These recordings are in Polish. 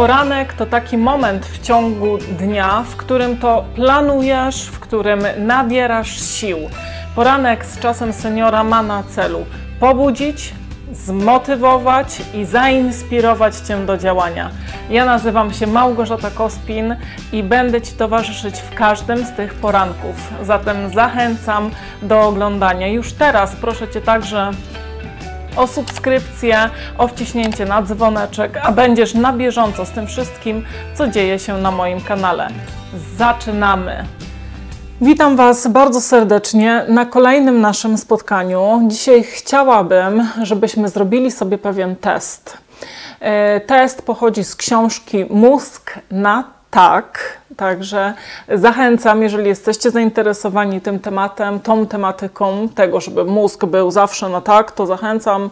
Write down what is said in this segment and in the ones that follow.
Poranek to taki moment w ciągu dnia, w którym to planujesz, w którym nabierasz sił. Poranek z czasem seniora ma na celu pobudzić, zmotywować i zainspirować Cię do działania. Ja nazywam się Małgorzata Kospin i będę Ci towarzyszyć w każdym z tych poranków. Zatem zachęcam do oglądania. Już teraz proszę Cię także o subskrypcję, o wciśnięcie na dzwoneczek, a będziesz na bieżąco z tym wszystkim, co dzieje się na moim kanale. Zaczynamy! Witam Was bardzo serdecznie na kolejnym naszym spotkaniu. Dzisiaj chciałabym, żebyśmy zrobili sobie pewien test. Test pochodzi z książki Mózg na tak, także zachęcam, jeżeli jesteście zainteresowani tym tematem, tą tematyką tego, żeby mózg był zawsze na tak, to zachęcam,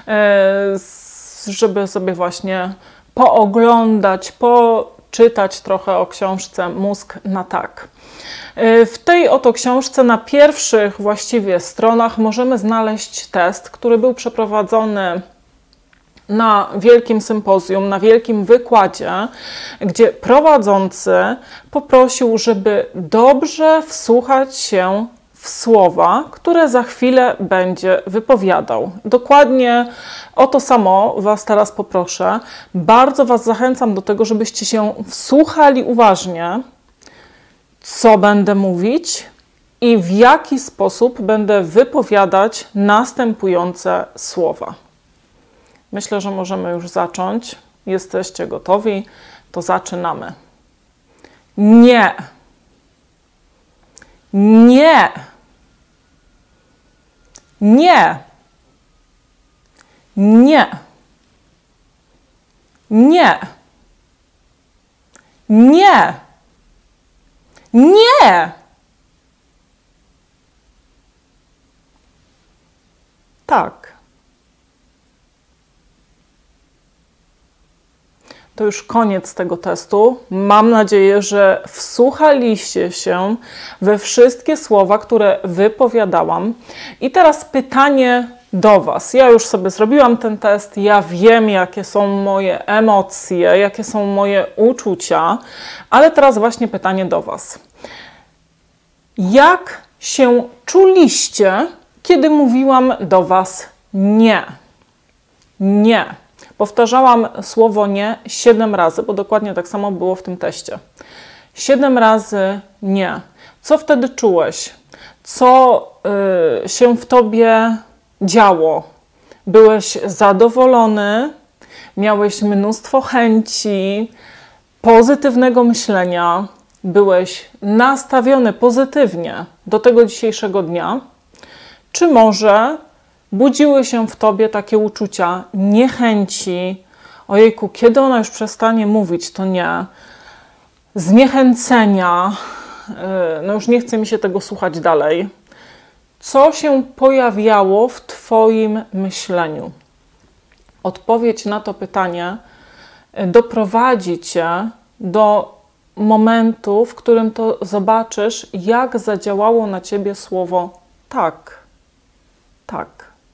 żeby sobie właśnie pooglądać, poczytać trochę o książce Mózg na tak. W tej oto książce na pierwszych właściwie stronach możemy znaleźć test, który był przeprowadzony na wielkim sympozjum, na wielkim wykładzie, gdzie prowadzący poprosił, żeby dobrze wsłuchać się w słowa, które za chwilę będzie wypowiadał. Dokładnie o to samo Was teraz poproszę. Bardzo Was zachęcam do tego, żebyście się wsłuchali uważnie, co będę mówić i w jaki sposób będę wypowiadać następujące słowa. Myślę, że możemy już zacząć. Jesteście gotowi? To zaczynamy. Nie. Nie. Nie. Nie. Nie. Nie. Nie. Tak. To już koniec tego testu. Mam nadzieję, że wsłuchaliście się we wszystkie słowa, które wypowiadałam. I teraz pytanie do Was. Ja już sobie zrobiłam ten test, ja wiem, jakie są moje emocje, jakie są moje uczucia, ale teraz właśnie pytanie do Was. Jak się czuliście, kiedy mówiłam do Was nie? Nie. Powtarzałam słowo nie 7 razy, bo dokładnie tak samo było w tym teście. 7 razy nie. Co wtedy czułeś? Co się w Tobie działo? Byłeś zadowolony? Miałeś mnóstwo chęci, pozytywnego myślenia? Byłeś nastawiony pozytywnie do tego dzisiejszego dnia? Czy może budziły się w Tobie takie uczucia niechęci, ojejku, kiedy ona już przestanie mówić, to nie, zniechęcenia, no już nie chce mi się tego słuchać dalej. Co się pojawiało w Twoim myśleniu? Odpowiedź na to pytanie doprowadzi Cię do momentu, w którym to zobaczysz, jak zadziałało na Ciebie słowo tak. Tak.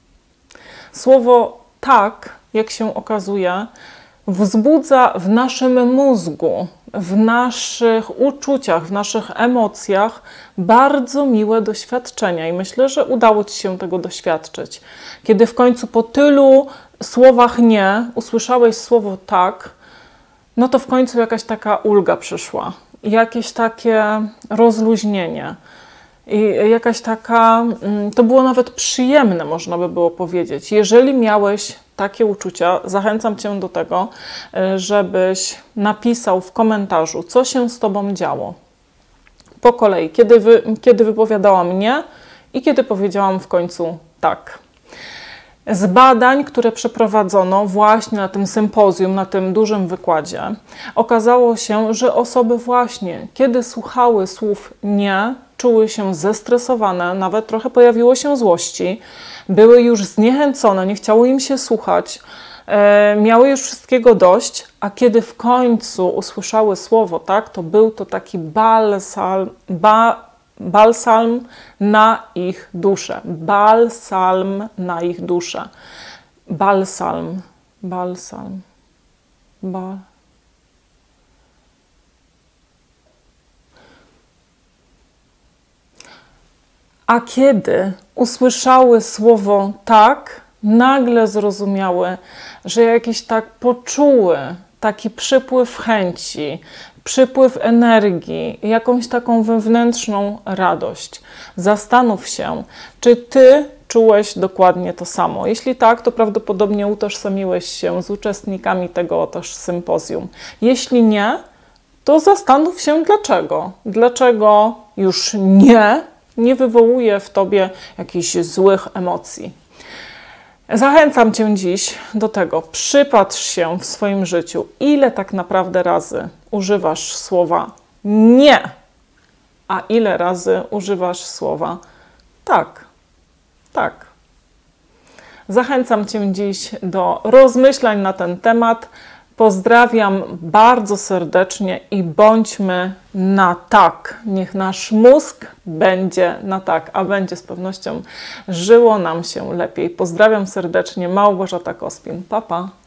Słowo tak, jak się okazuje, wzbudza w naszym mózgu, w naszych uczuciach, w naszych emocjach bardzo miłe doświadczenia i myślę, że udało Ci się tego doświadczyć. Kiedy w końcu po tylu słowach nie usłyszałeś słowo tak, no to w końcu jakaś taka ulga przyszła, jakieś takie rozluźnienie. I jakaś taka, to było nawet przyjemne, można by było powiedzieć. Jeżeli miałeś takie uczucia, zachęcam Cię do tego, żebyś napisał w komentarzu, co się z Tobą działo. Po kolei, kiedy wypowiadałam nie i kiedy powiedziałam w końcu tak. Z badań, które przeprowadzono właśnie na tym sympozjum, na tym dużym wykładzie, okazało się, że osoby właśnie, kiedy słuchały słów nie, czuły się zestresowane, nawet trochę pojawiło się złości, były już zniechęcone, nie chciało im się słuchać, miały już wszystkiego dość, a kiedy w końcu usłyszały słowo tak, to był to taki balsam na ich duszę. Balsam na ich duszę. Balsam. A kiedy usłyszały słowo tak, nagle zrozumiały, że jakiś tak poczuły taki przypływ chęci, przypływ energii, jakąś taką wewnętrzną radość. Zastanów się, czy ty czułeś dokładnie to samo. Jeśli tak, to prawdopodobnie utożsamiłeś się z uczestnikami tego też sympozjum. Jeśli nie, to zastanów się dlaczego. Dlaczego już nie wywołuje w tobie jakichś złych emocji. Zachęcam cię dziś do tego, przypatrz się w swoim życiu, ile tak naprawdę razy używasz słowa nie, a ile razy używasz słowa tak, tak. Zachęcam cię dziś do rozmyślań na ten temat. Pozdrawiam bardzo serdecznie i bądźmy na tak. Niech nasz mózg będzie na tak, a będzie z pewnością żyło nam się lepiej. Pozdrawiam serdecznie, Małgorzata Kospin. Pa, pa.